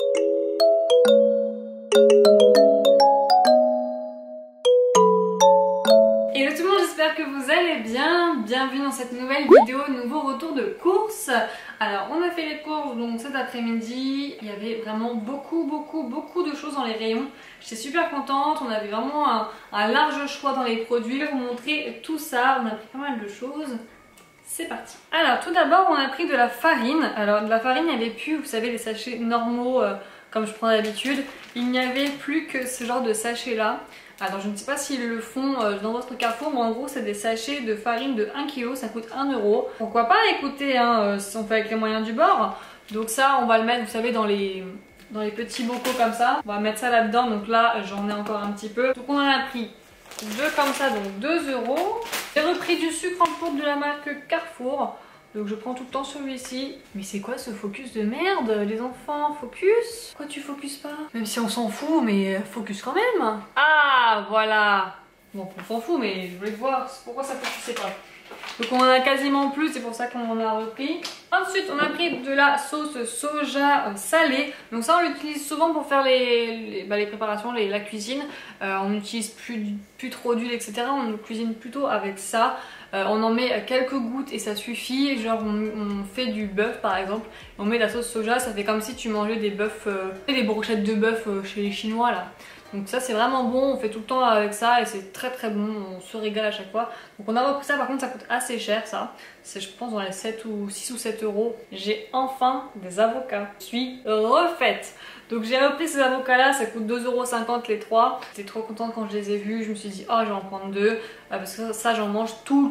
Hello tout le monde, j'espère que vous allez bien. Bienvenue dans cette nouvelle vidéo, nouveau retour de course. Alors on a fait les courses donc cet après-midi. Il y avait vraiment beaucoup de choses dans les rayons. J'étais super contente, on avait vraiment un large choix dans les produits. Je vais vous montrer tout ça, on a pris pas mal de choses. C'est parti. Alors tout d'abord on a pris de la farine. Alors de la farine il n'y avait plus, vous savez, les sachets normaux comme je prends d'habitude. Il n'y avait plus que ce genre de sachets là. Alors je ne sais pas s'ils le font dans votre Carrefour, mais en gros c'est des sachets de farine de 1 kg, ça coûte 1 €. Pourquoi pas, écoutez, hein, si on fait avec les moyens du bord. Donc ça on va le mettre, vous savez, dans les petits bocaux comme ça. On va mettre ça là-dedans, donc là j'en ai encore un petit peu. Donc on en a pris deux comme ça, donc 2 €. J'ai repris du sucre en poudre de la marque Carrefour. Donc je prends tout le temps celui-ci. Mais c'est quoi ce focus de merde, les enfants? Focus? Pourquoi tu focuses pas? Même si on s'en fout, mais focus quand même. Ah voilà. Bon, on s'en fout, mais je voulais voir pourquoi ça focusait pas. Donc on en a quasiment plus, c'est pour ça qu'on en a repris. Ensuite on a pris de la sauce soja salée. Donc ça on l'utilise souvent pour faire les préparations, la cuisine. On n'utilise plus trop d'huile, etc. On cuisine plutôt avec ça. On en met quelques gouttes et ça suffit. Genre on fait du bœuf par exemple, on met de la sauce soja, ça fait comme si tu mangeais des bœufs, des brochettes de bœuf chez les Chinois là. Donc ça c'est vraiment bon, on fait tout le temps avec ça et c'est très bon, on se régale à chaque fois. Donc on a repris ça, par contre ça coûte assez cher ça. C'est je pense dans les 6 ou 7 €. J'ai enfin des avocats, je suis refaite. Donc j'ai repris ces avocats là, ça coûte 2,50 € les 3. J'étais trop contente quand je les ai vus, je me suis dit oh je vais en prendre 2. Parce que ça j'en mange tout le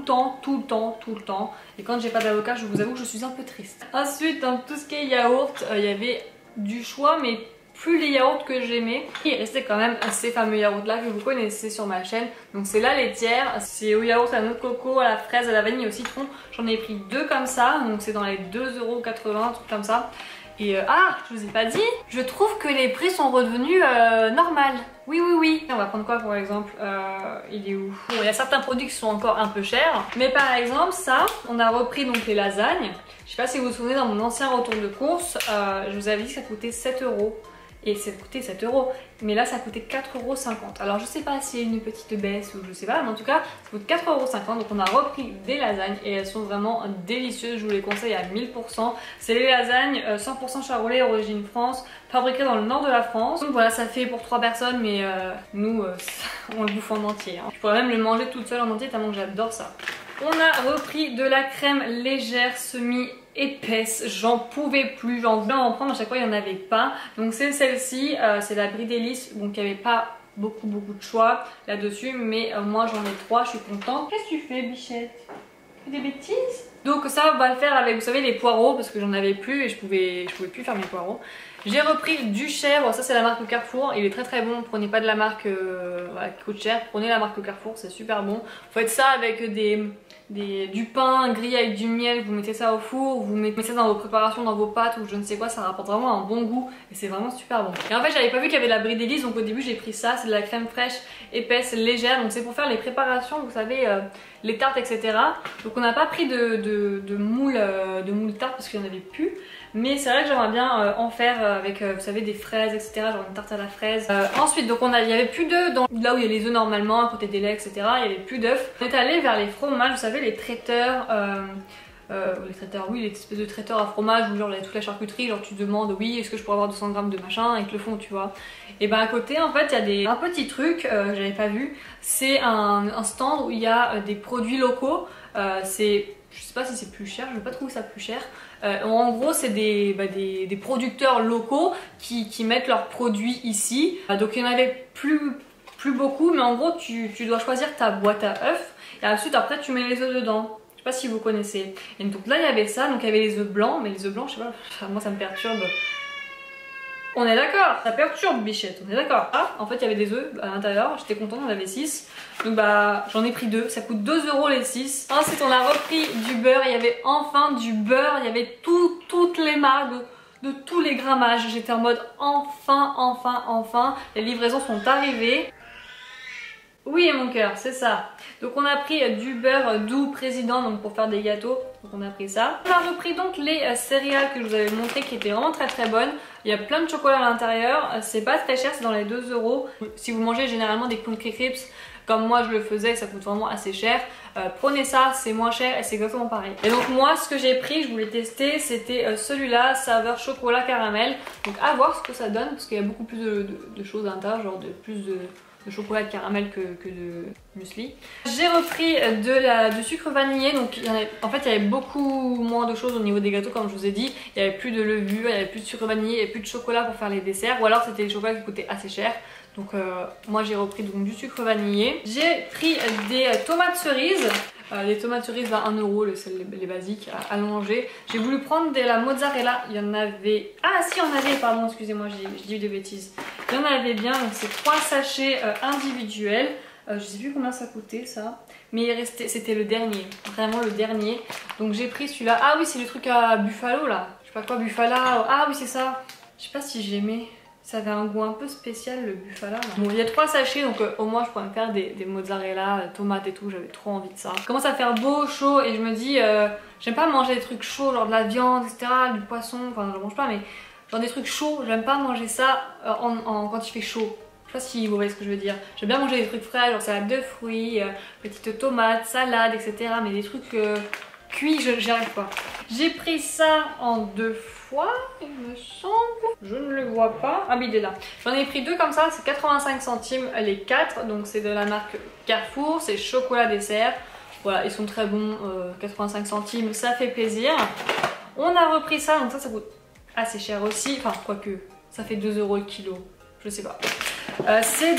temps. Et quand j'ai pas d'avocat, je vous avoue que je suis un peu triste. Ensuite dans tout ce qui est yaourt, il y avait du choix mais plus les yaourts que j'aimais. Il restait quand même ces fameux yaourts là que vous connaissez sur ma chaîne. Donc c'est la laitière, c'est au yaourt à noix de coco, à la fraise, à la vanille et au citron. J'en ai pris 2 comme ça, donc c'est dans les 2,80 €, truc comme ça. Et je vous ai pas dit, je trouve que les prix sont redevenus normales. Oui. On va prendre quoi pour exemple? Il est où? Bon, il y a certains produits qui sont encore un peu chers. Mais par exemple ça, on a repris donc les lasagnes. Je sais pas si vous vous souvenez, dans mon ancien retour de course, je vous avais dit que ça coûtait 7 €. Et ça coûtait 7 €, mais là ça coûtait 4,50 €. Alors je sais pas s'il y a une petite baisse ou je sais pas, mais en tout cas ça coûte 4,50 €. Donc on a repris des lasagnes et elles sont vraiment délicieuses, je vous les conseille à 1000%. C'est les lasagnes 100% charolais, origine France, fabriquées dans le nord de la France. Donc voilà, ça fait pour 3 personnes, mais nous on le bouffe en entier. Hein. Je pourrais même le manger toute seule en entier tellement que j'adore ça. On a repris de la crème légère semi épaisse, j'en pouvais plus, j'en voulais en prendre, à chaque fois il n'y en avait pas. Donc c'est celle-ci, c'est la Brie Délice, donc il n'y avait pas beaucoup de choix là-dessus, mais moi j'en ai 3, je suis contente. Qu'est-ce que tu fais, bichette? Tu fais des bêtises? Donc ça on va le faire avec, vous savez, les poireaux, parce que j'en avais plus et je pouvais plus faire mes poireaux. J'ai repris du chèvre, ça c'est la marque Carrefour, il est très bon, prenez pas de la marque qui coûte cher, prenez la marque Carrefour, c'est super bon. Vous faites ça avec du pain grillé avec du miel, vous mettez ça au four, vous mettez ça dans vos préparations, dans vos pâtes ou je ne sais quoi, ça rapporte vraiment un bon goût et c'est vraiment super bon. Et en fait j'avais pas vu qu'il y avait de la Brie Délice, donc au début j'ai pris ça, c'est de la crème fraîche épaisse légère, donc c'est pour faire les préparations, vous savez, les tartes, etc. Donc on n'a pas pris de moule tarte parce qu'il n'y en avait plus. Mais c'est vrai que j'aimerais bien en faire avec, vous savez, des fraises, etc. Genre une tarte à la fraise. Ensuite, donc il n'y avait plus d'œufs là où il y a les œufs normalement, à côté des laits, etc. Il n'y avait plus d'œufs. On est allé vers les fromages, vous savez, les traiteurs. Oui, les espèces de traiteurs à fromage où genre il y a toute la charcuterie, genre tu demandes oui est-ce que je pourrais avoir 200 grammes de machin et ils te le font, tu vois. Et ben à côté en fait il y a un petit truc, j'avais pas vu, c'est un stand où il y a des produits locaux, je sais pas si c'est plus cher, je vais pas trouver ça plus cher. En gros c'est des producteurs locaux qui mettent leurs produits ici, donc il y en avait plus beaucoup, mais en gros tu dois choisir ta boîte à œufs et ensuite après tu mets les œufs dedans. Je sais pas si vous connaissez. Et donc là il y avait ça, donc il y avait les œufs blancs, mais les œufs blancs je sais pas, moi ça me perturbe. On est d'accord, ça perturbe bichette, on est d'accord. Ah, en fait il y avait des œufs à l'intérieur, j'étais contente, on avait 6. Donc bah j'en ai pris 2, ça coûte 2 € les 6. Ensuite on a repris du beurre, il y avait enfin du beurre, il y avait toutes les marques de tous les grammages. J'étais en mode enfin, les livraisons sont arrivées. Oui mon cœur, c'est ça. Donc on a pris du beurre doux président donc pour faire des gâteaux. Donc on a pris ça. On a repris donc les céréales que je vous avais montré qui étaient vraiment très bonnes. Il y a plein de chocolat à l'intérieur, c'est pas très cher, c'est dans les 2 euros. Si vous mangez généralement des Country Crisps, comme moi je le faisais, ça coûte vraiment assez cher. Prenez ça, c'est moins cher et c'est exactement pareil. Et donc moi ce que j'ai pris, je voulais tester, c'était celui-là, saveur chocolat caramel. Donc à voir ce que ça donne parce qu'il y a beaucoup plus de choses à l'intérieur, genre plus de chocolat de caramel que de muesli. J'ai repris du sucre vanillé, donc en fait il y avait beaucoup moins de choses au niveau des gâteaux comme je vous ai dit. Il n'y avait plus de levure, il n'y avait plus de sucre vanillé, il n'y avait plus de chocolat pour faire les desserts, ou alors c'était des chocolats qui coûtaient assez cher. Donc moi j'ai repris donc du sucre vanillé. J'ai pris des tomates cerises. Les tomates cerises à 1 euro, les basiques à manger. J'ai voulu prendre de la mozzarella. Il y en avait... Ah si, il y en avait, pardon, excusez-moi, je dis des bêtises. Il y en avait bien, donc c'est 3 sachets individuels. Je sais plus combien ça coûtait ça. Mais c'était le dernier, vraiment le dernier. Donc j'ai pris celui-là. Ah oui, c'est le truc à buffalo là. Je sais pas quoi, buffala. Ah oui, c'est ça. Je sais pas si j'aimais. Ça avait un goût un peu spécial le buffala. Bon, il y a 3 sachets donc au moins je pourrais me faire des mozzarella, tomates et tout. J'avais trop envie de ça. Il commence à faire beau, chaud et je me dis j'aime pas manger des trucs chauds, genre de la viande, etc. Du poisson, enfin je mange pas mais genre des trucs chauds. J'aime pas manger ça quand il fait chaud. Je sais pas si vous voyez ce que je veux dire. J'aime bien manger des trucs frais, genre salade de fruits, petites tomates, salade, etc. Mais des trucs cuits, j'y arrive pas. J'ai pris ça en 2 fois, il me semble. Je ne le vois pas. Ah oui, il est là. J'en ai pris 2 comme ça, c'est 85 centimes les 4. Donc c'est de la marque Carrefour, c'est chocolat dessert. Voilà, ils sont très bons, 85 centimes, ça fait plaisir. On a repris ça, donc ça coûte assez cher aussi. Enfin, quoique, ça fait 2 euros le kilo, je sais pas. C'est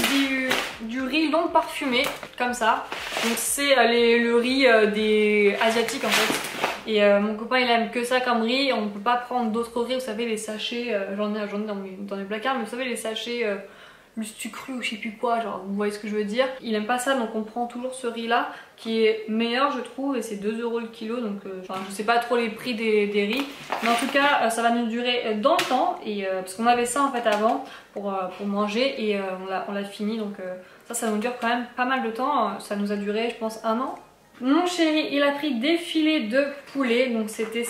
du riz long parfumé, comme ça. Donc c'est le riz des asiatiques en fait. Et mon copain il aime que ça comme riz. On ne peut pas prendre d'autres riz, vous savez les sachets, j'en ai dans mes placards, mais vous savez les sachets Lustucru ou je sais plus quoi, genre vous voyez ce que je veux dire. Il aime pas ça donc on prend toujours ce riz là qui est meilleur je trouve et c'est 2 euros le kilo donc je sais pas trop les prix des riz mais en tout cas ça va nous durer dans le temps et parce qu'on avait ça en fait avant pour manger et on l'a fini donc ça nous dure quand même pas mal de temps, ça nous a duré je pense 1 an. Mon chéri il a pris des filets de poulet donc c'était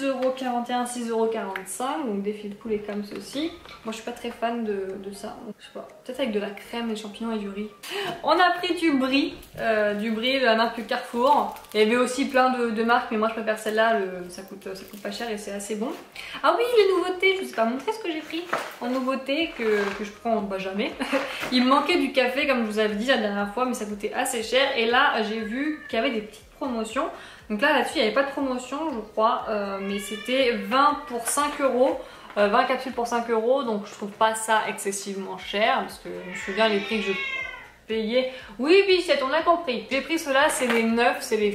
6,41 €, 6,45 €, donc des filets de poulet comme ceci. Moi je suis pas très fan de ça, donc je sais pas, peut-être avec de la crème, des champignons et du riz. On a pris du brie de la marque Carrefour. Il y avait aussi plein de marques mais moi je préfère celle-là, ça coûte pas cher et c'est assez bon. Ah oui les nouveautés, je vous ai pas montré ce que j'ai pris en nouveauté que je prends jamais. Il me manquait du café comme je vous avais dit la dernière fois mais ça coûtait assez cher et là j'ai vu qu'il y avait des petites promotions. Donc là-dessus, il n'y avait pas de promotion, je crois, mais c'était 20 pour 5 €, 20 capsules pour 5 €, donc je trouve pas ça excessivement cher, parce que je me souviens les prix que je payais. Oui, on a compris. J'ai pris ceux-là, c'est les neufs, c'est les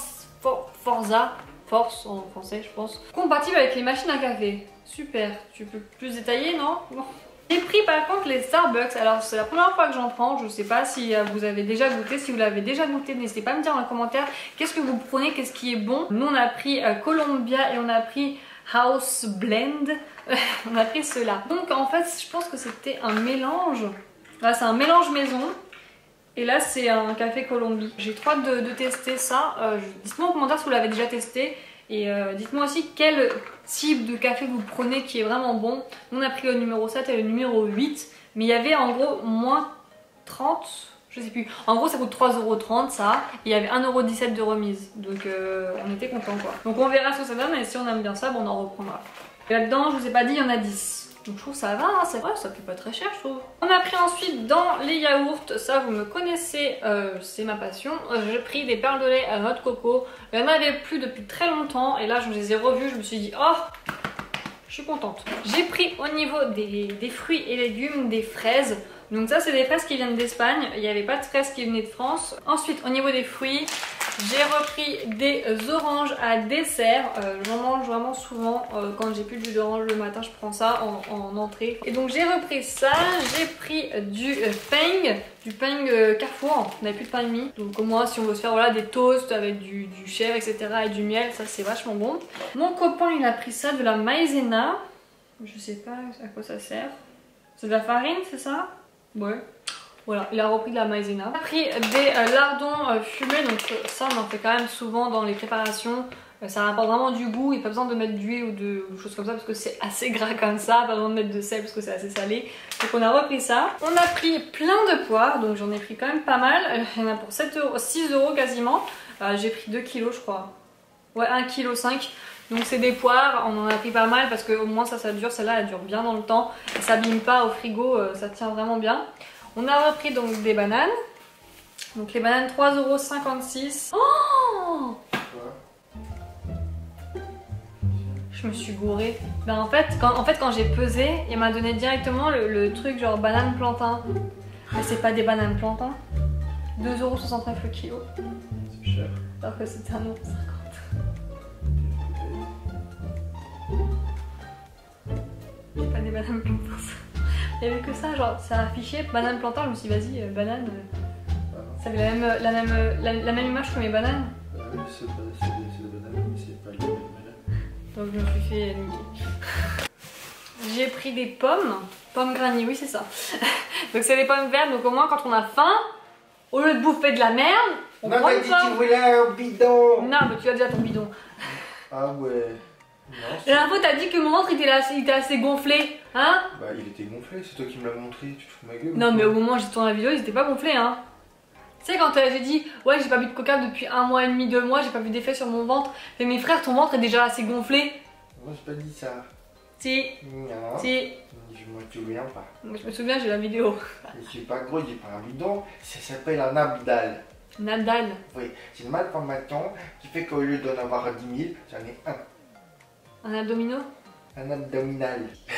Forza, Force en français, je pense. Compatible avec les machines à café. Super. Tu peux plus détailler, non? Non. J'ai pris par contre les Starbucks, alors c'est la première fois que j'en prends, je sais pas si vous avez déjà goûté, si vous l'avez déjà goûté n'hésitez pas à me dire dans les commentaires qu'est-ce que vous prenez, qu'est-ce qui est bon. Nous on a pris Columbia et on a pris House Blend, on a pris ceux-là. Donc en fait je pense que c'était un mélange, là c'est un mélange maison et là c'est un café Colombie. J'ai trop hâte de tester ça, dites-moi en commentaire si vous l'avez déjà testé. Et dites-moi aussi quel type de café vous prenez qui est vraiment bon. Nous on a pris le numéro 7 et le numéro 8. Mais il y avait en gros moins 30, je sais plus. En gros ça coûte 3,30 € ça. Et il y avait 1,17 € de remise. Donc on était contents quoi. Donc on verra ce que ça donne et si on aime bien ça, bon, on en reprendra. Et là-dedans je vous ai pas dit, il y en a 10. Donc je trouve ça va, hein, c'est vrai, ça fait pas très cher je trouve. On a pris ensuite dans les yaourts, ça vous me connaissez, c'est ma passion. J'ai pris des perles de lait à noix de coco. Il n'y en avait plus depuis très longtemps et là je les ai revus, je me suis dit oh, je suis contente. J'ai pris au niveau des fruits et légumes des fraises. Donc ça c'est des fraises qui viennent d'Espagne, il n'y avait pas de fraises qui venaient de France. Ensuite au niveau des fruits, j'ai repris des oranges à dessert, j'en mange vraiment souvent, quand j'ai plus de jus d'orange le matin je prends ça en entrée. Et donc j'ai repris ça, j'ai pris du pain Carrefour, on n'avait plus de pain de mie. Donc au moins si on veut se faire voilà, des toasts avec du chèvre etc et du miel, ça c'est vachement bon. Mon copain il a pris ça, de la maïzena, je sais pas à quoi ça sert. C'est de la farine c'est ça? Ouais. Voilà, il a repris de la maïzena. Il a pris des lardons fumés, donc ça on en fait quand même souvent dans les préparations. Ça apporte vraiment du goût, il n'y a pas besoin de mettre d'huile ou de choses comme ça parce que c'est assez gras comme ça, pas besoin de mettre de sel parce que c'est assez salé. Donc on a repris ça. On a pris plein de poires, donc j'en ai pris quand même pas mal. Il y en a pour 7 €, 6 € quasiment. J'ai pris 2 kilos je crois. Ouais, 1,5 kg. Donc c'est des poires, on en a pris pas mal parce qu'au moins ça dure, celle-là elle dure bien dans le temps. Elle s'abîme pas au frigo, ça tient vraiment bien. On a repris donc des bananes. Donc les bananes 3,56 €. Oh! Je me suis gourée. Ben en fait quand j'ai pesé, il m'a donné directement le truc genre banane plantain. Mais c'est pas des bananes plantain. 2,69 € le kilo. C'est cher. Alors que c'était 1,50 €. J'ai pas des bananes plantain. Il y avait que ça, genre ça affichait banane plantain. Je me suis dit vas-y, banane. Ça avait la même image que mes bananes. Oui, c'est des bananes, mais c'est pas les mêmes bananes. Donc je me suis fait niquer. J'ai pris des pommes. Pommes granny, oui c'est ça. Donc c'est des pommes vertes, donc au moins quand on a faim, au lieu de bouffer de la merde, on prend une pomme. Tu voulais un bidon. Non, mais tu as déjà ton bidon. Ah ouais. Non, La dernière fois t'as dit que mon ventre il était assez gonflé, hein? bah il était gonflé, c'est toi qui me l'as montré, tu te fous de ma gueule. Non mais au moment où j'ai tourné la vidéo, ils étaient pas gonflés, hein. Tu sais quand j'ai dit ouais j'ai pas bu de coca depuis 1 mois et demi, 2 mois, j'ai pas vu d'effet sur mon ventre. Mais mes frères, ton ventre est déjà assez gonflé. Moi j'ai pas dit ça. Si, Non. si. Je me souviens pas. Moi, je me souviens, j'ai la vidéo. Je suis pas gros, j'ai pas un bidon, ça s'appelle un abdal. Nadal. Oui, c'est une malformation qui fait qu'au lieu d'en avoir 10 000, j'en ai un. Un abdomino. Un abdominal.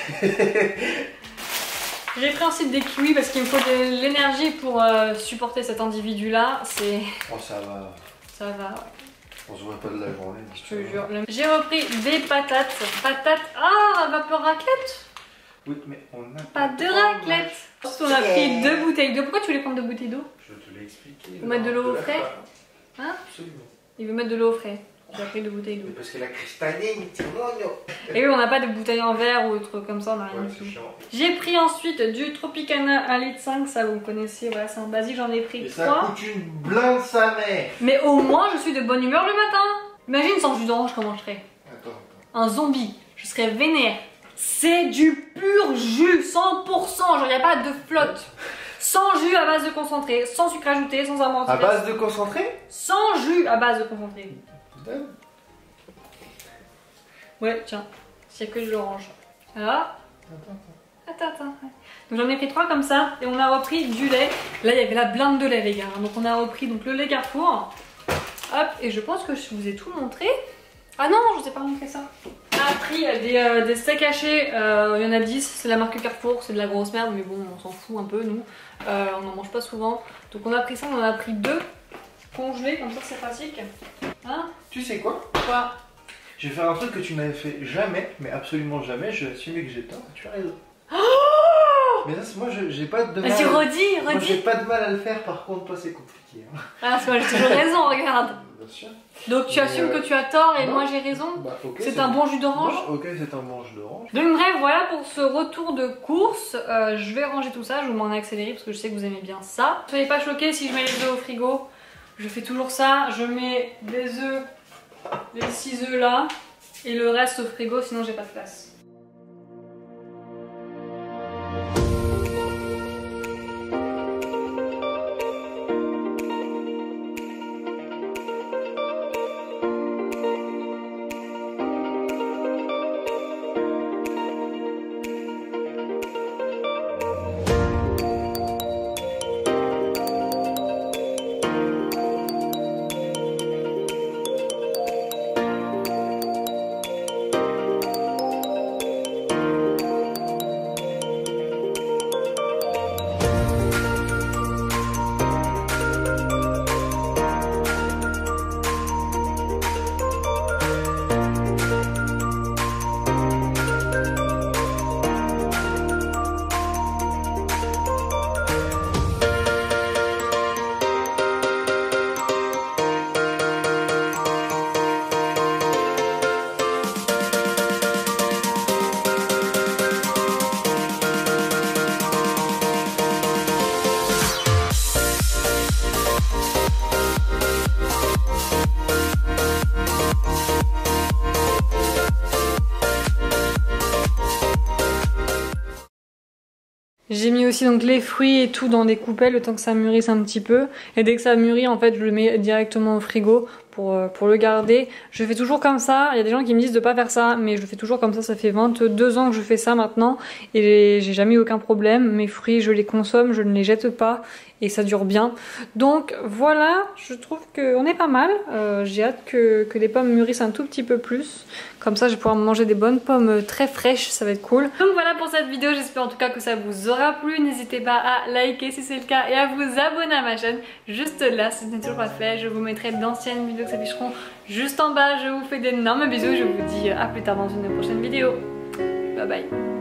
J'ai pris ensuite des kiwis parce qu'il me faut de l'énergie pour supporter cet individu là. C'est. Oh ça va. Ça va, ouais. On se voit pas de la journée. Je te jure. J'ai repris des patates. Patates. Ah, vapeur raclette. Oui, mais on a Pas de raclette. Ensuite, on a pris 2 bouteilles d'eau. Pourquoi tu voulais prendre 2 bouteilles d'eau? Je te l'ai expliqué. Faut mettre de l'eau au frais. Hein? Absolument. Il veut mettre de l'eau au frais. J'ai pris 2 bouteilles d'eau. Mais parce que la cristalline, c'est mon eau. Et oui, on n'a pas de bouteilles en verre ou autre comme ça, on n'a rien Ouais, du c'est tout. chiant. J'ai pris ensuite du Tropicana 1,5 litre, ça vous connaissez, voilà, c'est un basique, j'en ai pris Et 3. ça coûte une blinde sa mère. Mais au moins, je suis de bonne humeur le matin. Imagine sans jus d'orange comment je serais. Attends. Un zombie, je serais vénère. C'est du pur jus, 100%, genre il n'y a pas de flotte. Sans jus à base de concentré, sans sucre ajouté, sans amande. À base de concentré? Sans jus à base de concentré. Ouais, tiens, s'il n'y a que de l'orange. Voilà. Attends. Donc j'en ai pris 3 comme ça et on a repris du lait. Là il y avait la blinde de lait les gars. Donc on a repris donc le lait Carrefour. Hop, et je pense que je vous ai tout montré. Ah non, je vous ai pas montré ça. On a pris des steaks hachés, il y en a 10, c'est la marque Carrefour, c'est de la grosse merde mais bon on s'en fout un peu nous. On n'en mange pas souvent. Donc on a pris ça, on en a pris 2 congelés, comme ça c'est pratique. Hein? Tu sais quoi? Quoi? Je vais faire un truc que tu n'avais fait jamais, mais absolument jamais. Je vais assumer que j'ai tort. Tu as raison. Mais là, moi, j'ai pas de mal. Vas-y, redis. Moi, j'ai pas de mal à le faire. Par contre, toi, c'est compliqué. Hein. Ah, parce que moi j'ai toujours raison, regarde. Bien sûr. Donc tu assumes que tu as tort et non. moi j'ai raison. Bah, okay, c'est un bon jus d'orange. Ok, c'est un bon jus d'orange. Donc bref, voilà pour ce retour de course. Je vais ranger tout ça, je vous m'en ai accéléré parce que je sais que vous aimez bien ça. Soyez pas choqués si je mets les œufs au frigo. Je fais toujours ça. Je mets des œufs, les 6 œufs là. Et le reste au frigo, sinon j'ai pas de place. J'ai mis aussi donc les fruits et tout dans des coupelles le temps que ça mûrisse un petit peu. Et dès que ça mûrit, en fait, je le mets directement au frigo pour le garder. Je fais toujours comme ça. Il y a des gens qui me disent de pas faire ça, mais je le fais toujours comme ça. Ça fait 22 ans que je fais ça maintenant et j'ai jamais eu aucun problème. Mes fruits, je les consomme, je ne les jette pas et ça dure bien. Donc voilà, je trouve qu'on est pas mal. J'ai hâte que les pommes mûrissent un tout petit peu plus. Comme ça, je vais pouvoir manger des bonnes pommes très fraîches, ça va être cool. Donc voilà pour cette vidéo, j'espère en tout cas que ça vous aura plu. N'hésitez pas à liker si c'est le cas et à vous abonner à ma chaîne juste là si ce n'est toujours pas fait. Je vous mettrai d'anciennes vidéos qui s'afficheront juste en bas. Je vous fais d'énormes bisous, je vous dis à plus tard dans une prochaine vidéo. Bye bye.